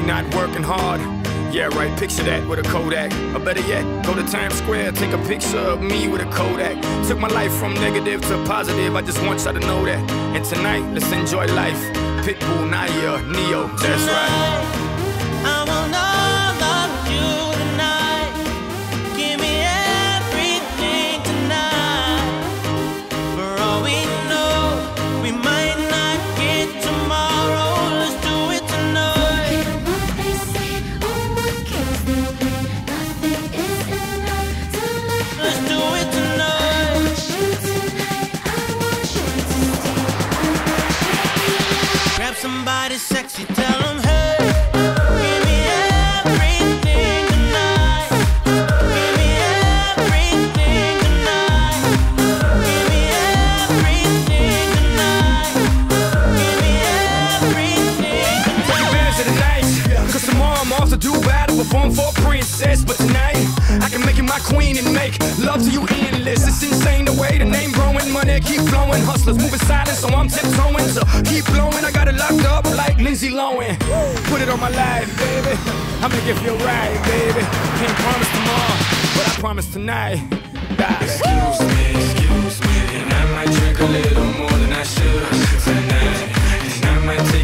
not working hard. Yeah, right, picture that with a Kodak. Or better yet, go to Times Square, take a picture of me with a Kodak. Took my life from negative to positive, I just want y'all to know that. And tonight, let's enjoy life. Pitbull, Naya, Neo, that's right. I want all of you tonight. Give me everything tonight. For all we know, we might not get tomorrow. Let's do it tonight. What they say, oh, what kills them? Nothing is enough to live. Let's do it tonight. I want you tonight. I want you to stay. Grab somebody sexy, tell them hey. Give me everything tonight. Give me everything tonight. Give me everything tonight. Give me everything Take advantage of the night, cause tomorrow I'm off to do battle, perform for a princess. But tonight, I can make you my queen and make love to you endless. It's insane the way the name growing, money keep flowing. Hustlers moving silent, so I'm tiptoeing. So keep blowing, I got it locked up like Lindsay Lohan. Put it on my life, baby, I'm gonna give you a ride, baby. Can't promise tomorrow, but I promise tonight. Excuse me, and I might drink a little more than I should tonight. And I might take